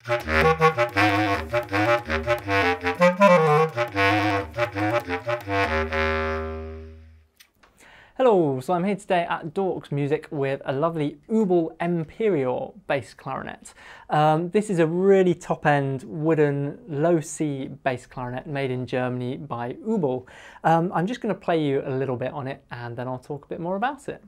Hello, so I'm here today at Dorks Music with a lovely Ubel Imperial bass clarinet. This is a really top-end wooden low C bass clarinet made in Germany by Ubel. I'm just going to play you a little bit on it and then I'll talk a bit more about it.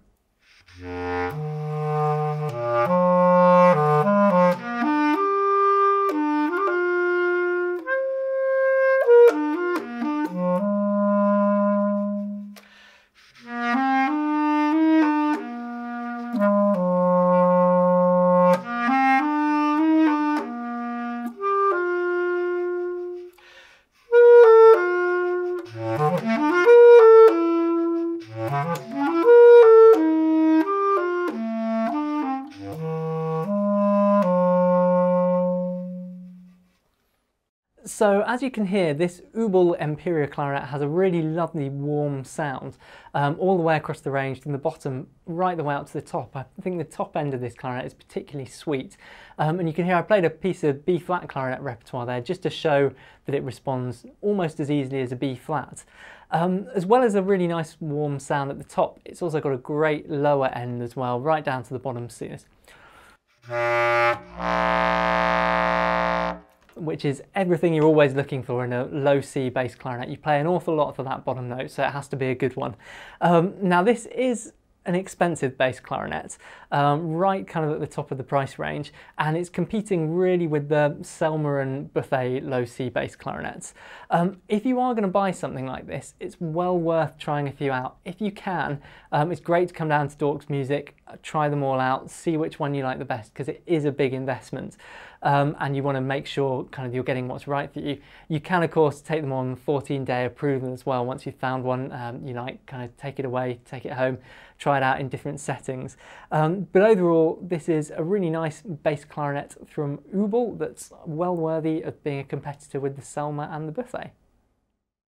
So as you can hear, this Ubel Imperial clarinet has a really lovely warm sound all the way across the range, from the bottom right the way up to the top. I think the top end of this clarinet is particularly sweet. And you can hear I played a piece of B-flat clarinet repertoire there just to show that it responds almost as easily as a B-flat. As well as a really nice warm sound at the top, it's also got a great lower end as well, right down to the bottom. See this? Which is everything you're always looking for in a low C bass clarinet. You play an awful lot for that bottom note, so it has to be a good one. Now this is an expensive bass clarinet, right kind of at the top of the price range, and it's competing really with the Selmer and Buffet low C bass clarinets. If you are going to buy something like this, it's well worth trying a few out. If you can, it's great to come down to Dorks Music, try them all out, see which one you like the best, because it is a big investment. And you want to make sure kind of you're getting what's right for you. You can of course take them on 14-day approval as well. Once you've found one you like, kind of take it away, take it home, try it out in different settings. But overall, this is a really nice bass clarinet from Ubel that's well worthy of being a competitor with the Selmer and the Buffet.